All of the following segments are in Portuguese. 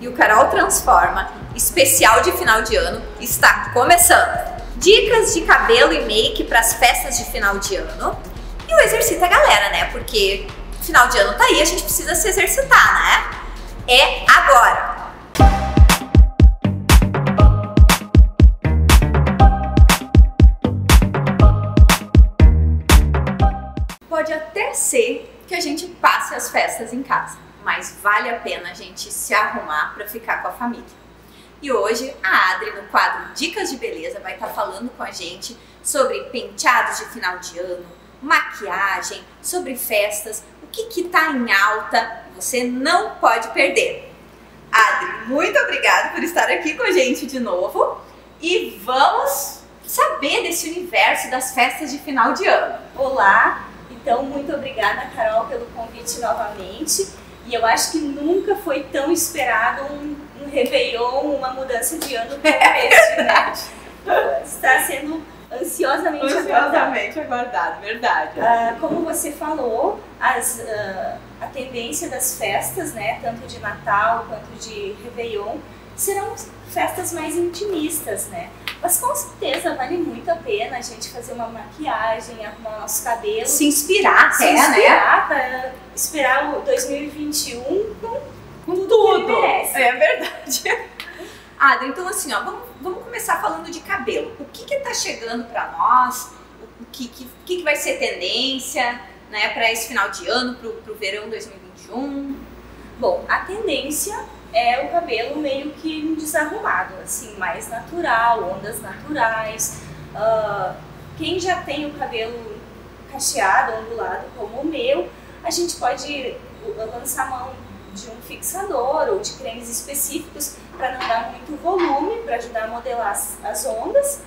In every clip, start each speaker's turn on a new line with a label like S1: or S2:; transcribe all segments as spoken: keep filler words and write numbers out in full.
S1: E o Carol Transforma, especial de final de ano, está começando! Dicas de cabelo e make para as festas de final de ano. E o Exercita Galera, né? Porque final de ano tá aí, a gente precisa se exercitar, né? É agora! Pode até ser que a gente passe as festas em casa, mas vale a pena a gente se arrumar para ficar com a família. E hoje a Adri, no quadro Dicas de Beleza, vai estar falando com a gente sobre penteados de final de ano, maquiagem, sobre festas, o que que tá em alta, você não pode perder. Adri, muito obrigada por estar aqui com a gente de novo e vamos saber desse universo das festas de final de ano.
S2: Olá, então muito obrigada, Carol, pelo convite novamente. E eu acho que nunca foi tão esperado um, um Réveillon, uma mudança de ano como este, né? Está sendo ansiosamente,
S1: ansiosamente aguardado, verdade.
S2: Ah, como você falou, as, ah, a tendência das festas, né, tanto de Natal quanto de Réveillon, serão festas mais intimistas, né? Mas com certeza vale muito a pena a gente fazer uma maquiagem, arrumar o nosso cabelo.
S1: Se inspirar até,
S2: se inspirar,
S1: né?
S2: Para esperar o dois mil e vinte e um com,
S1: com
S2: tudo,
S1: tudo.
S2: Que ele merece.
S1: É verdade. Adri, então assim, ó, vamos, vamos começar falando de cabelo. O que que tá chegando para nós? O que que, que que vai ser tendência, né, para esse final de ano, pro, pro verão dois mil e vinte e um?
S2: Bom, a tendência é o cabelo meio que desarrumado, assim, mais natural, ondas naturais. Uh, quem já tem o cabelo cacheado, ondulado como o meu, a gente pode lançar mão de um fixador ou de cremes específicos para não dar muito volume, para ajudar a modelar as, as ondas.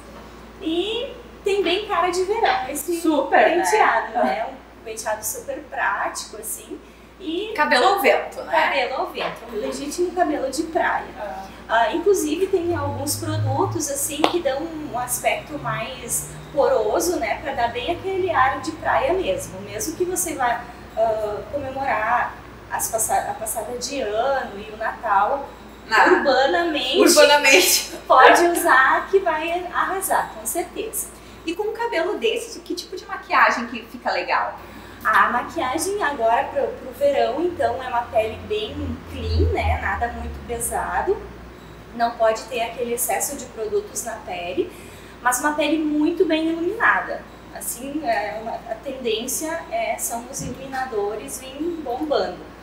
S2: E tem bem cara de verão esse
S1: super,
S2: penteado,
S1: né?
S2: né? Um penteado super prático, assim. E
S1: cabelo ao vento, né?
S2: Cabelo ao vento, um legítimo cabelo de praia. Ah. Ah, inclusive tem alguns produtos assim que dão um aspecto mais poroso, né, para dar bem aquele ar de praia mesmo. Mesmo que você vá uh, comemorar as passa a passada de ano e o Natal, ah, urbanamente,
S1: urbanamente
S2: pode usar que vai arrasar, com certeza.
S1: E com um cabelo desses, que tipo de maquiagem que fica legal?
S2: A maquiagem agora para o verão, então, é uma pele bem clean, né? Nada muito pesado. Não pode ter aquele excesso de produtos na pele, mas uma pele muito bem iluminada. Assim, é uma, a tendência é, são os iluminadores virem bombando.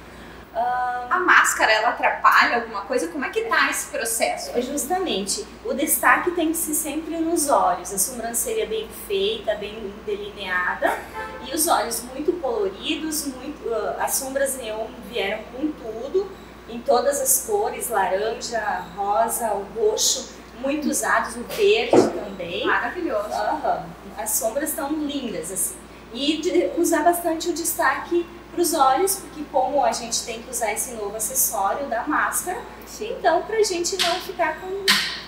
S2: Uh,
S1: a máscara, ela atrapalha alguma coisa? Como é que tá esse processo?
S2: Justamente, o destaque tem que ser sempre nos olhos, a sobrancelha bem feita, bem delineada e os olhos muito coloridos, muito, uh, as sombras neon vieram com tudo, em todas as cores, laranja, rosa, o roxo, muito usados, o verde também.
S1: Maravilhoso.
S2: Uh-huh. As sombras estão lindas, assim. E de, usar bastante o destaque para os olhos, porque como a gente tem que usar esse novo acessório da máscara, sim, então pra gente não ficar com,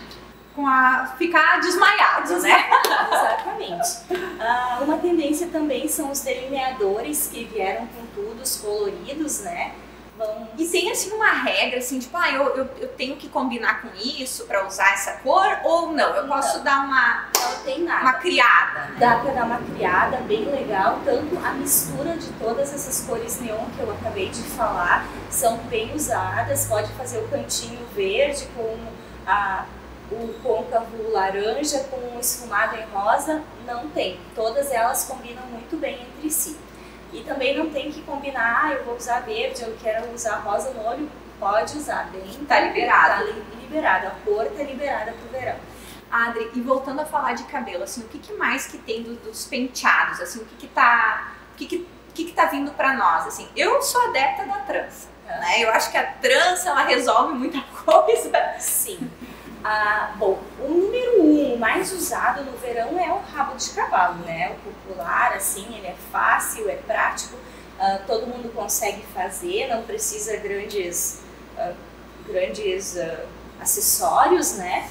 S1: com a ficar desmaiado, né?
S2: Exatamente. Ah, uma tendência também são os delineadores que vieram com tudo, os coloridos, né? Vamos...
S1: E tem assim uma regra assim, tipo, ah, eu, eu, eu tenho que combinar com isso para usar essa cor ou não? Eu posso
S2: não.
S1: dar uma,
S2: não tem nada.
S1: uma criada?
S2: Dá para dar uma criada bem legal, tanto a mistura de todas essas cores neon que eu acabei de falar são bem usadas, pode fazer o cantinho verde com a, o côncavo laranja com o esfumado em rosa, não tem. Todas elas combinam muito bem entre si. E também não tem que combinar, ah, eu vou usar verde, eu quero usar rosa no olho, pode usar, bem,
S1: tá liberado.
S2: Tá liberado, a cor tá liberada pro verão.
S1: Adri, e voltando a falar de cabelo, assim, o que, que mais que tem do, dos penteados, assim, o que que tá, o que que, o que que tá vindo pra nós, assim? Eu sou adepta da trança, né? Eu acho que a trança, ela resolve muita coisa.
S2: Sim. Ah, bom, o número um mais usado no verão é o rabo de cavalo, né? O popular, assim, ele é fácil, é prático, ah, todo mundo consegue fazer, não precisa grandes, ah, grandes ah, acessórios, né?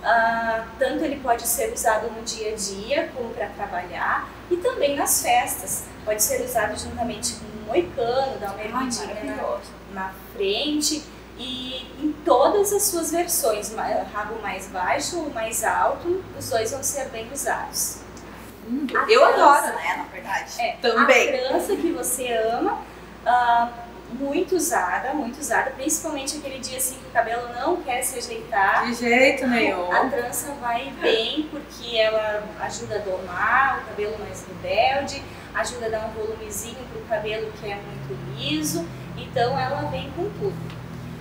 S2: Ah, tanto ele pode ser usado no dia a dia como para trabalhar e também nas festas. Pode ser usado juntamente com um moicano, dar uma erguidinha na, na frente E em todas as suas versões, rabo mais baixo ou mais alto, os dois vão ser bem usados.
S1: Hum, eu trança, adoro, né, na verdade.
S2: É,
S1: também.
S2: A trança que você ama, uh, muito usada, muito usada, principalmente aquele dia assim que o cabelo não quer se ajeitar.
S1: De jeito nenhum.
S2: A trança vai bem porque ela ajuda a domar o cabelo mais rebelde, ajuda a dar um volumezinho para o cabelo que é muito liso, então ela vem com tudo.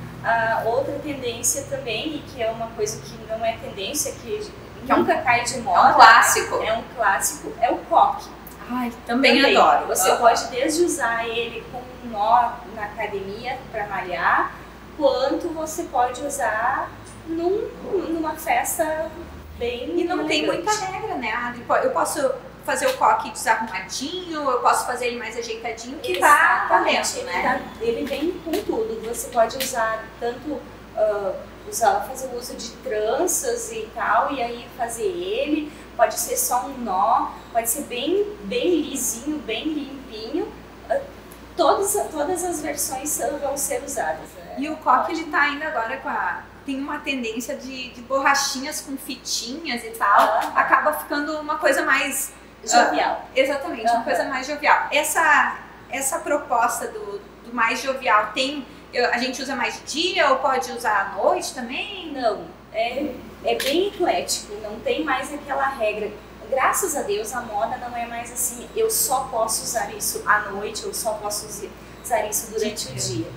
S2: A outra tendência também, e que é uma coisa que não é tendência, que, que nunca é um, cai de moda.
S1: É um clássico.
S2: É um clássico, é o coque.
S1: Ai, também, também adoro.
S2: Você uhum. pode desde usar ele com um nó na academia para malhar, quanto você pode usar num, numa festa bem
S1: E não
S2: elegante.
S1: Tem muita regra, né, Adri? Eu posso fazer o coque desarrumadinho, eu posso fazer ele mais ajeitadinho, que tá valendo, né?
S2: Tá, ele vem com tudo. Você pode usar tanto, uh, usar, fazer o uso de tranças e tal, e aí fazer ele, pode ser só um nó, pode ser bem, bem lisinho, bem limpinho. Uh, todas, todas as versões vão ser usadas. Né?
S1: E o coque, ele tá ainda agora com a... tem uma tendência de, de borrachinhas com fitinhas e tal, ah. acaba ficando uma coisa mais...
S2: jovial.
S1: Uh, exatamente, uhum. uma coisa mais jovial. Essa, essa proposta do, do mais jovial, tem, eu, a gente usa mais de dia ou pode usar à noite também?
S2: Não, é, é bem eclético, não tem mais aquela regra. Graças a Deus a moda não é mais assim, eu só posso usar isso à noite, eu só posso usar isso durante o dia.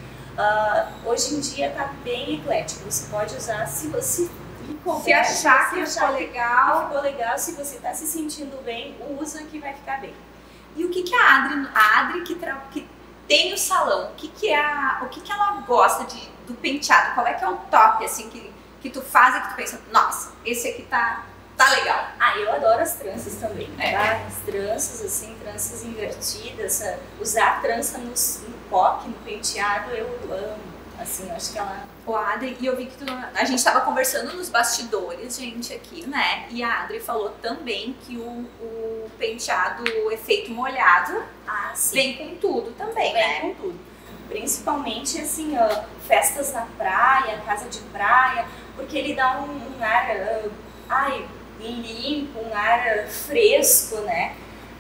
S2: Uh, hoje em dia tá bem eclético, você pode usar se você...
S1: Se achar que ficou legal,
S2: ficou legal, se você está se sentindo bem, usa que vai ficar bem.
S1: E o que que a Adri, a Adri que, tra, que tem o salão, o que que, é a, o que que ela gosta de, do penteado? Qual é que é o top, assim, que, que tu faz e que tu pensa, nossa, esse aqui tá, tá legal?
S2: Ah, eu adoro as tranças também,
S1: é.
S2: tá? As tranças, assim, tranças invertidas, usar trança no, no coque, no penteado, eu amo. Assim, eu acho que ela...
S1: O Adri, e eu vi que tu, a gente tava conversando nos bastidores, gente, aqui, né? E a Adri falou também que o, o penteado, o efeito molhado,
S2: ah, sim.
S1: vem com tudo também,
S2: vem
S1: né?
S2: com tudo. Principalmente, assim, ó, festas na praia, casa de praia, porque ele dá um, um ar, uh, ai, limpo, um ar fresco, né?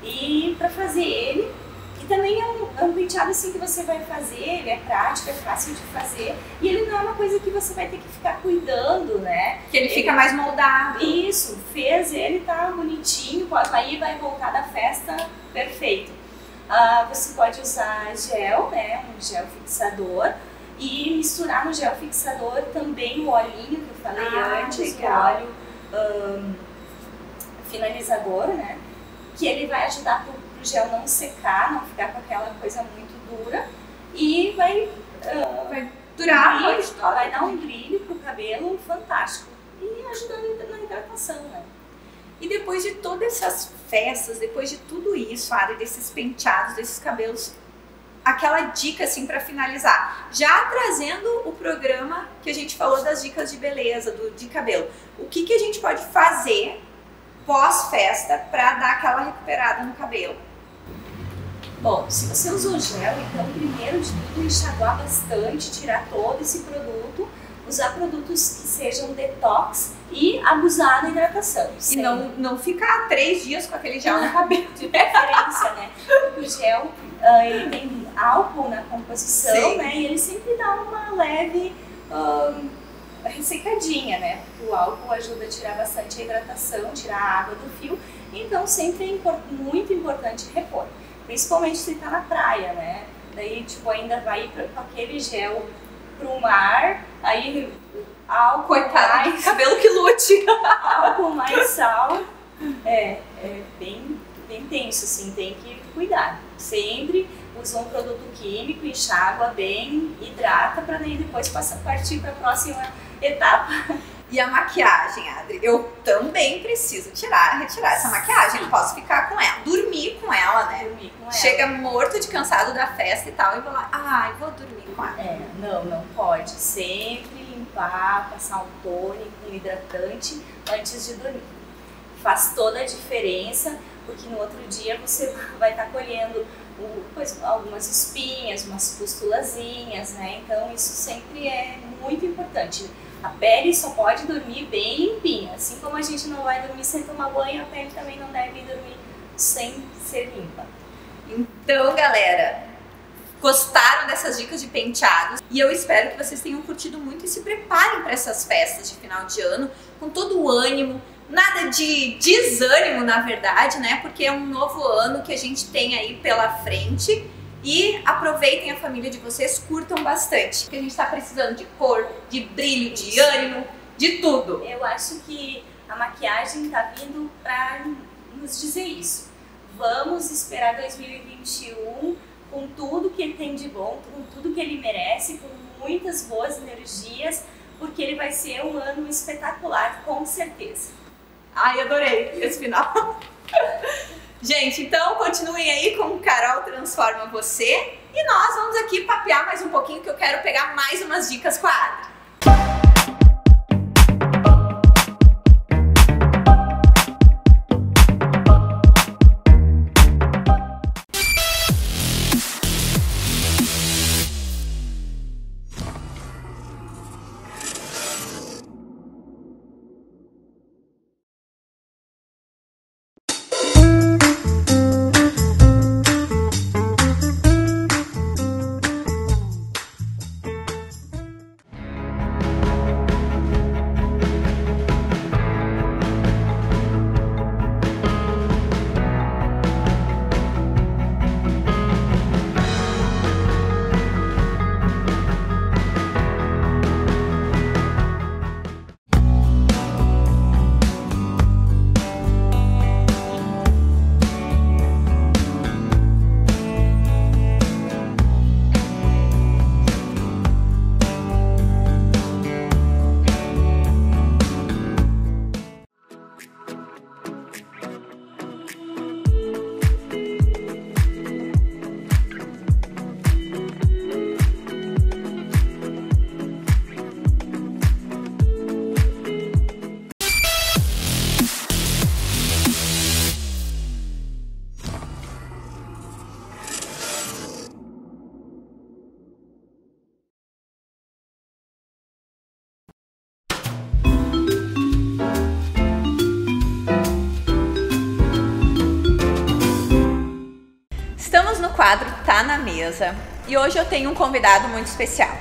S2: E pra fazer ele... E também é um, é um penteado assim que você vai fazer, ele é prático, é fácil de fazer. E ele não é uma coisa que você vai ter que ficar cuidando, né?
S1: Que ele, ele fica mais moldado.
S2: Isso, fez, ele tá bonitinho, aí vai voltar da festa perfeito. Uh, você pode usar gel, né? Um gel fixador. E misturar no gel fixador também o olhinho que eu falei
S1: ah,
S2: antes,
S1: legal.
S2: o óleo um, finalizador, né? Que ele vai ajudar pro o gel não secar, não ficar com aquela coisa muito dura e vai, uh,
S1: vai durar
S2: brilho,
S1: a noite toda.
S2: Vai dar um brilho pro cabelo fantástico e ajudando na hidratação, né?
S1: E depois de todas essas festas, depois de tudo isso, Adri, desses penteados, desses cabelos, aquela dica assim para finalizar, já trazendo o programa que a gente falou das dicas de beleza, do, de cabelo, o que, que a gente pode fazer pós-festa para dar aquela recuperada no cabelo?
S2: Bom, se você usou gel, então primeiro de tudo enxaguar bastante, tirar todo esse produto, usar produtos que sejam detox e abusar da hidratação.
S1: E não, não ficar três dias com aquele gel no cabelo.
S2: De preferência, né? Porque o gel, uh, ele tem álcool na composição, sim, né? E ele sempre dá uma leve uh, ressecadinha, né? Porque o álcool ajuda a tirar bastante a hidratação, tirar a água do fio. Então sempre é import- muito importante repor. Principalmente se tá na praia, né? Daí, tipo, ainda vai ir pra, com aquele gel pro mar, aí álcool,
S1: coitado,
S2: mais,
S1: cabelo que lute.
S2: álcool mais sal, é, é bem, bem tenso, assim, tem que cuidar. Sempre usa um produto químico, enxágua bem, hidrata, para daí depois passar, partir para a próxima etapa.
S1: E a maquiagem, Adri? Eu também preciso tirar, retirar essa maquiagem. Não posso ficar com ela, dormir com ela, né?
S2: Dormir com ela.
S1: Chega morto de cansado da festa e tal, e vou lá, ai, vou dormir com ela.
S2: É, não, não pode. Sempre limpar, passar um tônico, um hidratante antes de dormir. Faz toda a diferença, porque no outro dia você vai estar colhendo o, algumas, algumas espinhas, umas pustulazinhas, né? Então isso sempre é muito importante. A pele só pode dormir bem limpinha, assim como a gente não vai dormir sem tomar banho, a pele também não deve dormir sem ser limpa.
S1: Então, galera, gostaram dessas dicas de penteados? E eu espero que vocês tenham curtido muito e se preparem para essas festas de final de ano com todo o ânimo, nada de desânimo, na verdade, né? Porque é um novo ano que a gente tem aí pela frente. E aproveitem a família de vocês, curtam bastante, porque a gente está precisando de cor, de brilho, de ânimo, de tudo.
S2: Eu acho que a maquiagem está vindo para nos dizer isso. Vamos esperar dois mil e vinte e um com tudo que ele tem de bom, com tudo que ele merece, com muitas boas energias, porque ele vai ser um ano espetacular, com certeza.
S1: Ai, adorei esse final. Gente, então continuem aí com Carol Transforma Você e nós vamos aqui papear mais um pouquinho que eu quero pegar mais umas dicas com a Adri. Estamos no quadro Tá na Mesa e hoje eu tenho um convidado muito especial.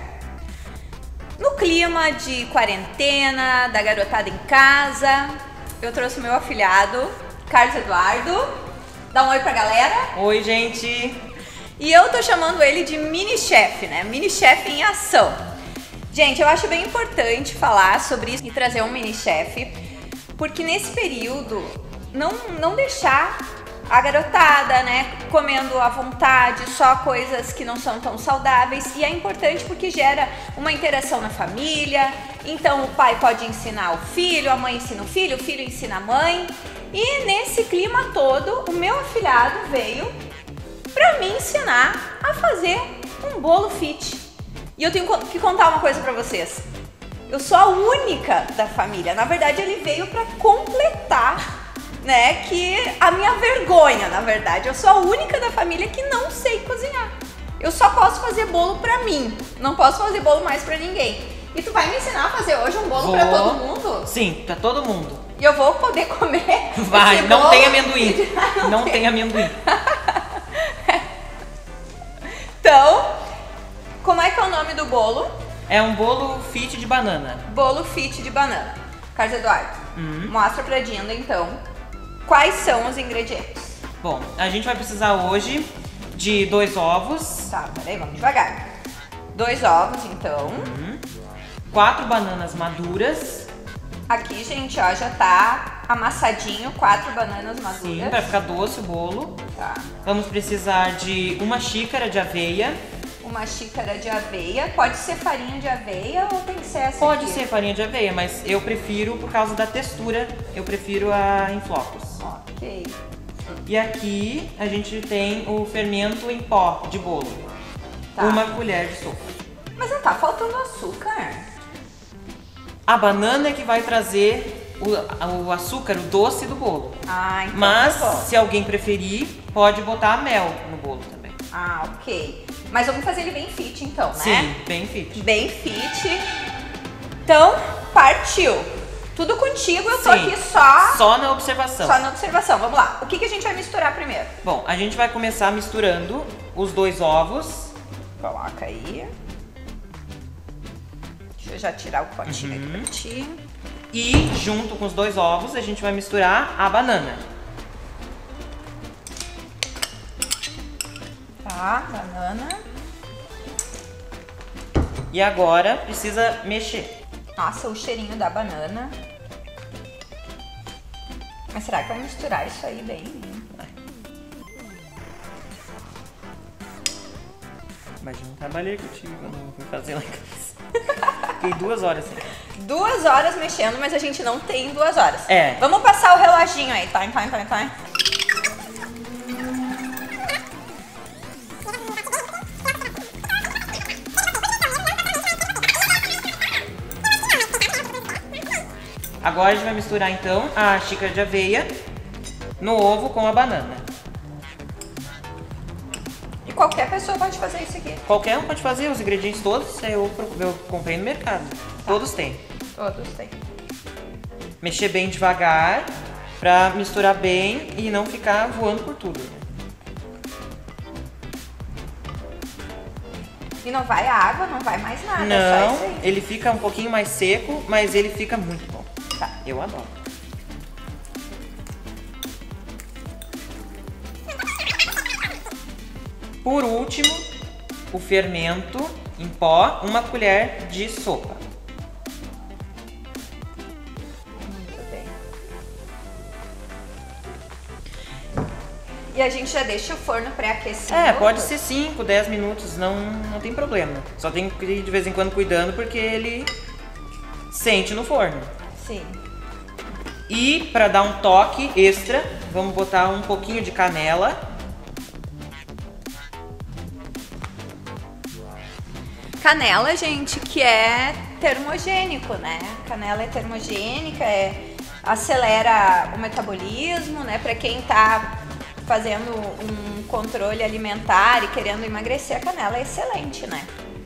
S1: No clima de quarentena, da garotada em casa, eu trouxe o meu afilhado, Carlos Eduardo. Dá um oi pra galera.
S3: Oi, gente!
S1: E eu tô chamando ele de mini-chefe, né? Mini-chefe em ação. Gente, eu acho bem importante falar sobre isso e trazer um mini-chefe, porque nesse período, não, não deixar a garotada, né, comendo à vontade, só coisas que não são tão saudáveis. E é importante porque gera uma interação na família. Então o pai pode ensinar o filho, a mãe ensina o filho, o filho ensina a mãe. E nesse clima todo, o meu afilhado veio para me ensinar a fazer um bolo fit. E eu tenho que contar uma coisa para vocês. Eu sou a única da família. Na verdade, ele veio para completar, né, que a minha vergonha, na verdade. Eu sou a única da família que não sei cozinhar. Eu só posso fazer bolo pra mim, não posso fazer bolo mais pra ninguém. E tu vai me ensinar a fazer hoje um bolo
S3: Vou.
S1: pra todo mundo?
S3: Sim, pra todo mundo.
S1: E eu vou poder comer?
S3: Vai,
S1: esse
S3: não
S1: bolo?
S3: tem amendoim.
S1: não
S3: Não
S1: tem.
S3: tem amendoim.
S1: Então, como é que é o nome do bolo?
S3: É um bolo fit de banana.
S1: Bolo fit de banana. Carlos Eduardo,
S3: Hum.
S1: mostra pra Dinda então quais são os ingredientes.
S3: Bom, a gente vai precisar hoje de dois ovos,
S1: Tá, peraí, vamos devagar. Dois ovos, então.
S3: hum, quatro bananas maduras,
S1: Aqui, gente, ó, já tá amassadinho, quatro bananas maduras.
S3: sim, para ficar doce o bolo.
S1: Tá.
S3: Vamos precisar de uma xícara de aveia.
S1: Uma xícara de aveia. Pode ser farinha de aveia ou tem que ser essa
S3: Pode
S1: aqui?
S3: ser farinha de aveia, mas eu prefiro, por causa da textura, eu prefiro a em flocos.
S1: Ok.
S3: E aqui a gente tem o fermento em pó de bolo.
S1: Tá.
S3: Uma colher de sopa.
S1: Mas não tá faltando açúcar?
S3: A banana é que vai trazer o, o açúcar, o doce do bolo.
S1: Ah, então
S3: Mas,
S1: tá bom.
S3: se alguém preferir, pode botar mel no bolo também.
S1: Ah, ok. Mas vamos fazer ele bem fit então, né?
S3: Sim, bem fit.
S1: Bem fit. Então, partiu. Tudo contigo, eu tô
S3: Sim.
S1: aqui só...
S3: Só na observação.
S1: Só na observação. Vamos lá. O que, que a gente vai misturar primeiro?
S3: Bom, a gente vai começar misturando os dois ovos.
S1: Coloca aí. Deixa eu já tirar o potinho
S3: Uhum.
S1: aqui pra ti.
S3: E junto com os dois ovos, a gente vai misturar a banana.
S1: Tá, banana.
S3: E agora precisa mexer.
S1: Nossa, o cheirinho da banana. Mas será que vai misturar isso aí bem?
S3: Imagina, eu trabalhei contigo quando eu fui fazer lá em casa. Fiquei duas horas assim.
S1: Duas horas mexendo, mas a gente não tem duas horas.
S3: É.
S1: Vamos passar o reloginho aí, tá? Tá, tá, tá.
S3: Agora a gente vai misturar então a xícara de aveia no ovo com a banana.
S1: E qualquer pessoa pode fazer isso aqui.
S3: Qualquer um pode fazer, os ingredientes todos eu, eu comprei no mercado. Todos têm.
S1: Todos têm.
S3: Mexer bem devagar pra misturar bem e não ficar voando por tudo, né?
S1: E não vai água, não vai mais nada. é só
S3: Não,
S1: isso aí.
S3: ele fica um pouquinho mais seco, mas ele fica muito bom.
S1: Tá.
S3: Eu adoro. Por último, o fermento em pó, uma colher de sopa.
S1: Muito bem. E a gente já deixa o forno pré-aquecido.
S3: É, pode ser cinco, dez minutos, não, não tem problema. Só tem que ir de vez em quando cuidando porque ele sente no forno.
S1: Sim.
S3: E para dar um toque extra, vamos botar um pouquinho de canela.
S1: Canela, gente, que é termogênico, né? Canela é termogênica, é, acelera o metabolismo, né? Para quem tá fazendo um controle alimentar e querendo emagrecer, a canela é excelente, né?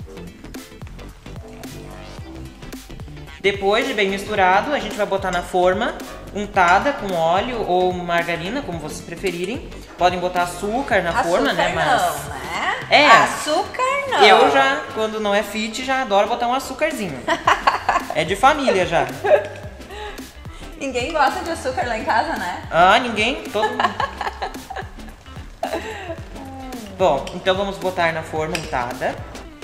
S3: Depois de bem misturado, a gente vai botar na forma, untada com óleo ou margarina, como vocês preferirem. Podem botar açúcar na
S1: Açúcar
S3: forma, né? Mas
S1: não, né?
S3: É.
S1: Açúcar não.
S3: eu já, quando não é fit, já adoro botar um açúcarzinho. É de família já.
S1: Ninguém gosta de açúcar lá em casa, né?
S3: Ah, ninguém? Todo mundo. Bom, então vamos botar na forma untada.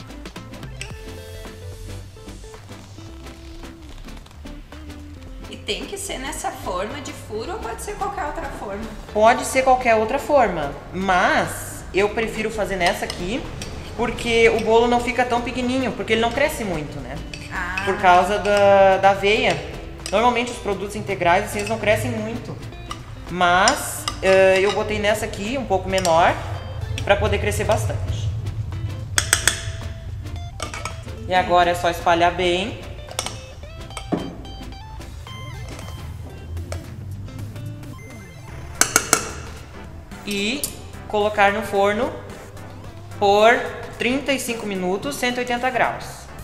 S1: E tem que ser nessa forma de furo ou pode ser qualquer outra forma?
S3: Pode ser qualquer outra forma, mas eu prefiro fazer nessa aqui porque o bolo não fica tão pequenininho, porque ele não cresce muito, né?
S1: Ah.
S3: Por causa da, da aveia. Normalmente os produtos integrais assim, eles não crescem muito, mas uh, eu botei nessa aqui um pouco menor para poder crescer bastante. E agora é só espalhar bem. E colocar no forno por trinta e cinco minutos, cento e oitenta graus.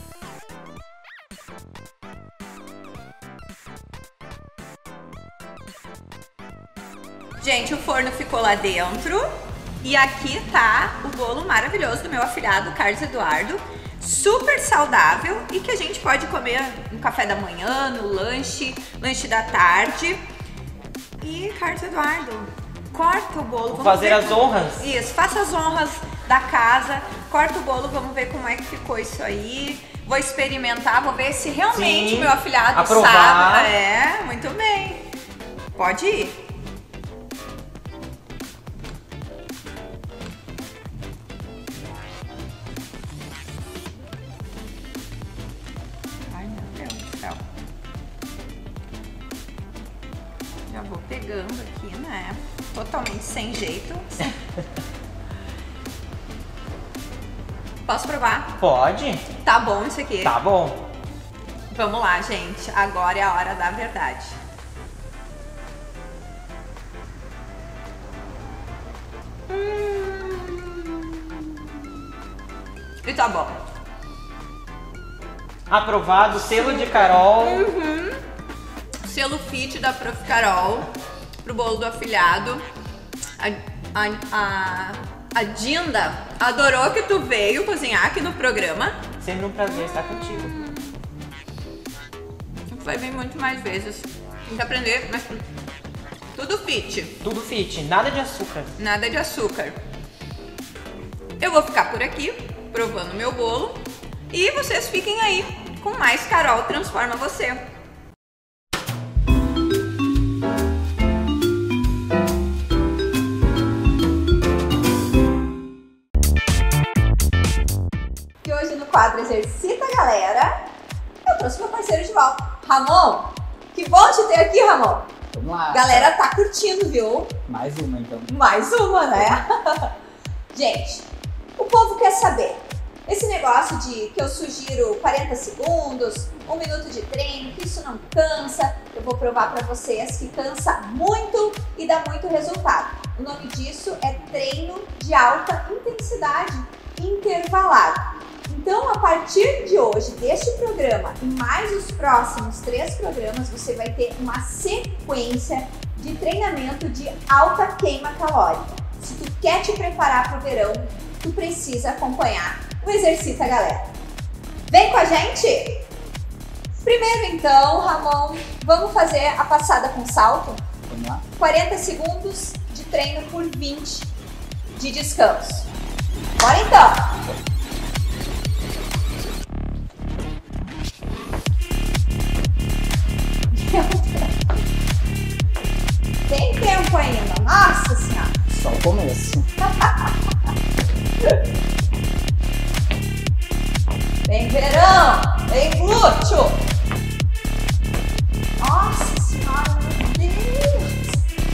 S1: Gente, o forno ficou lá dentro e aqui tá o bolo maravilhoso do meu afilhado Carlos Eduardo, super saudável e que a gente pode comer no café da manhã, no lanche, lanche da tarde. E Carlos Eduardo, corta o bolo.
S3: Vou
S1: vamos
S3: fazer
S1: ver
S3: as
S1: como-
S3: honras.
S1: Isso, faça as honras da casa, corta o bolo, vamos ver como é que ficou isso aí. Vou experimentar, vou ver se realmente
S3: Sim,
S1: meu afilhado
S3: aprovar.
S1: sabe. É, muito bem. Pode ir. Ai, meu Deus do céu. Já vou pegando aqui, né? Totalmente sem jeito. Posso provar?
S3: Pode?
S1: Tá bom isso aqui?
S3: Tá bom.
S1: Vamos lá, gente. Agora é a hora da verdade. Hum. E tá bom.
S3: Aprovado, selo de Carol.
S1: Uhum. Selo fit da Prof Carol pro bolo do afilhado. A, a, a, a Dinda adorou que tu veio cozinhar aqui no programa.
S3: Sempre um prazer estar contigo.
S1: Tu vai vir muito mais vezes. Tem que aprender, mas tudo fit.
S3: Tudo fit, nada de açúcar.
S1: Nada de açúcar. Eu vou ficar por aqui, provando meu bolo. E vocês fiquem aí com mais Carol Transforma Você. E hoje no quadro Exercita Galera, eu trouxe meu parceiro de volta, Ramon. Que bom te ter aqui, Ramon.
S4: Vamos lá.
S1: Galera tá curtindo, viu?
S4: Mais uma, então.
S1: Mais uma, né? Gente, o povo quer saber. Esse negócio de que eu sugiro quarenta segundos, um minuto de treino, que isso não cansa. Eu vou provar pra vocês que cansa muito e dá muito resultado. O nome disso é treino de alta intensidade intervalado. Então, a partir de hoje, deste programa e mais os próximos três programas, você vai ter uma sequência de treinamento de alta queima calórica. Se tu quer te preparar para o verão, tu precisa acompanhar o Exercita Galera. Vem com a gente? Primeiro então, Ramon, vamos fazer a passada com salto?
S4: Vamos lá.
S1: quarenta segundos de treino por vinte de descanso. Bora então! Tem tempo ainda, nossa senhora!
S4: Só o começo.
S1: Vem verão, vem glúteo! Nossa senhora, meu Deus!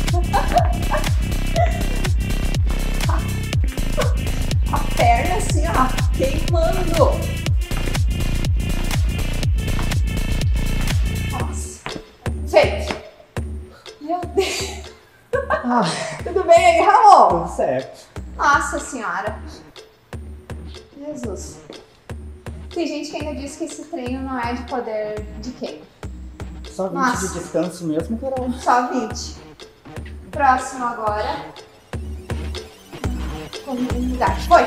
S1: A perna assim, ó, queimando! Nossa, feito! Meu Deus!
S4: Ah,
S1: Tudo bem aí, Ramon?
S4: tudo certo.
S1: Nossa senhora! Jesus! Tem gente que ainda diz que esse treino não é de poder de queima.
S4: Só vinte
S1: Nossa.
S4: de descanso mesmo, Carol.
S1: Só vinte. Próximo agora. Comunidade. Foi!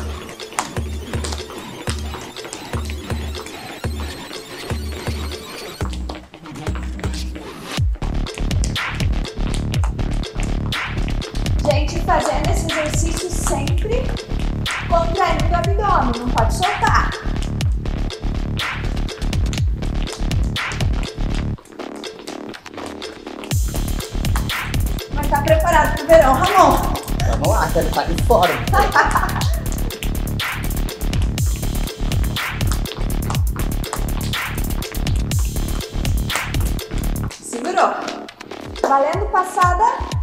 S1: Gente, fazendo esse exercício sempre contraindo o abdômen, não pode soltar. Mas tá preparado pro verão, Ramon?
S4: Vamos lá, quero estar de fora.
S1: Segurou. Valendo passada.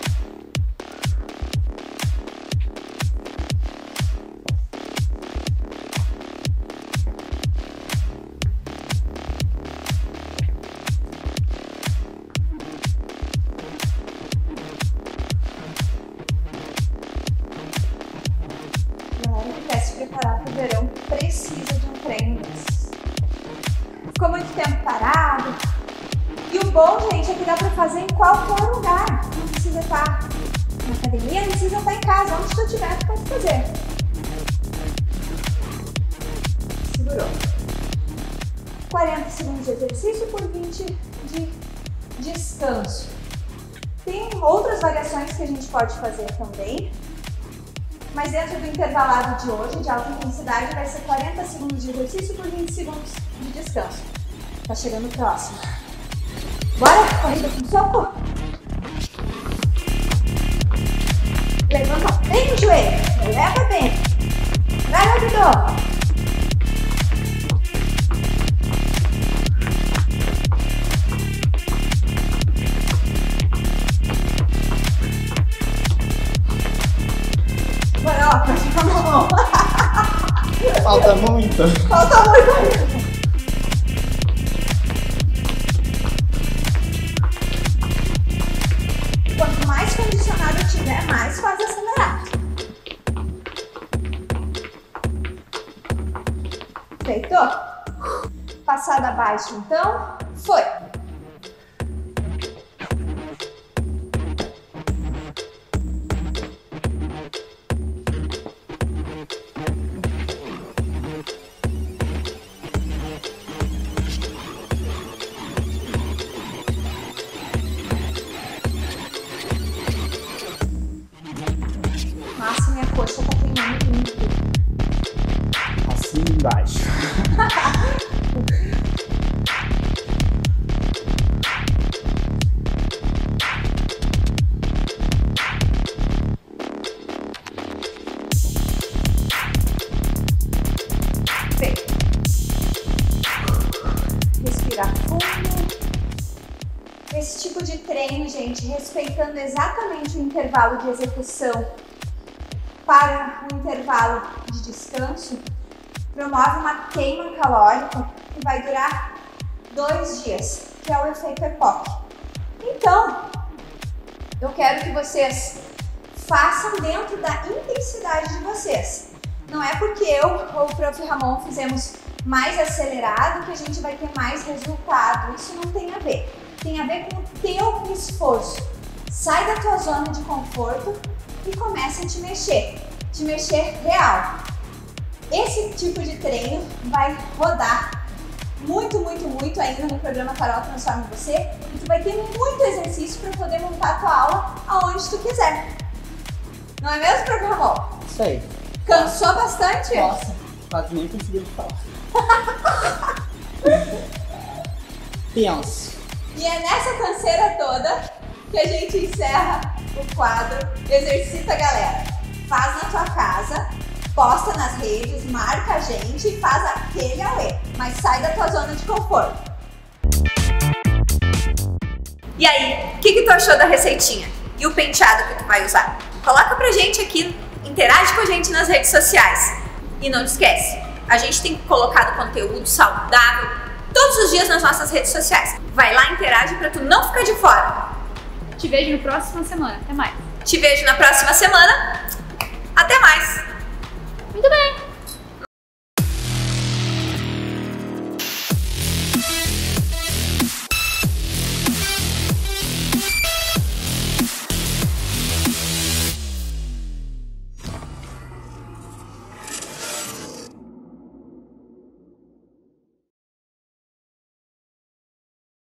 S1: Galera que quer se preparar para o verão precisa de um treino desses. Ficou muito tempo parado. E o bom, gente, é que dá pra fazer em qualquer lugar. Não precisa estar na academia, não precisa estar em casa. Onde tu estiver, tu pode fazer. Segurou. quarenta segundos de exercício por vinte de descanso. Tem outras variações que a gente pode fazer também. Mas dentro do intervalado de hoje, de alta intensidade, vai ser quarenta segundos de exercício por vinte segundos de descanso. Tá chegando próximo. Bora? Corrida com soco? Levanta bem o joelho. Leva bem. Vai no abdômen. Bora, ó, pratica a mão.
S4: Falta muito.
S1: Falta muito ainda. Quanto mais condicionado tiver, mais faz acelerar. Feito? Passada abaixo, então, foi! Nossa, minha coxa tá queimando muito.
S4: Assim embaixo.
S1: Feito. Respirar fundo. Esse tipo de treino, gente, respeitando exatamente o intervalo de execução para um intervalo de descanso, promove uma queima calórica que vai durar dois dias, que é o efeito E P O C. Então, eu quero que vocês façam dentro da intensidade de vocês. Não é porque eu ou o Prof Ramon fizemos mais acelerado que a gente vai ter mais resultado. Isso não tem a ver. Tem a ver com o teu esforço. Sai da tua zona de conforto e começa a te mexer. Te mexer real. Esse tipo de treino vai rodar muito, muito, muito ainda no programa Carol Transforma Você, e tu vai ter muito exercício para poder montar a tua aula aonde tu quiser. Não é mesmo, Prof Ramon?
S4: Isso aí.
S1: Cansou bastante?
S4: Nossa, quase nem consegui falar. Penso.
S1: E é nessa canseira toda que a gente encerra o quadro Exercita Galera. Faz na tua casa, posta nas redes, marca a gente e faz aquele auê, mas sai da tua zona de conforto. E aí, o que, que tu achou da receitinha? E o penteado que tu vai usar? Coloca pra gente aqui, interage com a gente nas redes sociais. E não te esquece, a gente tem colocado conteúdo saudável todos os dias nas nossas redes sociais. Vai lá, interage pra tu não ficar de fora.
S5: Te vejo na próxima semana. Até mais.
S1: Te vejo na próxima semana. Até mais!
S5: Muito bem!